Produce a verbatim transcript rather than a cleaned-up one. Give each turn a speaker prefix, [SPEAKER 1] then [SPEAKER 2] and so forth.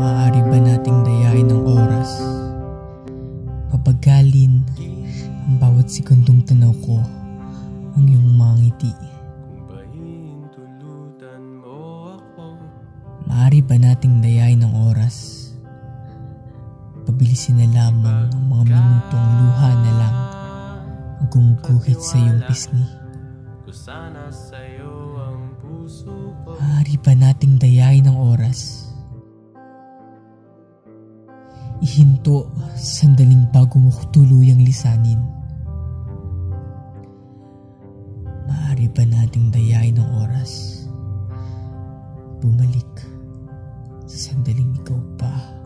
[SPEAKER 1] Maaari ba nating dayain ng oras? Papagalin ang bawat segundong tanaw ko ang iyong mga ngiti. Maaari ba nating dayain ng oras? Pabilisin na lamang ang mga minutong luha na lang ang gumuguhit sa iyong pisngi. Maaari ba nating dayain ng oras? Ihinto sandaling bago mo ko tuluyang lisanin. Maaari ba nating dayain ng oras? Bumalik sa sandaling ikaw pa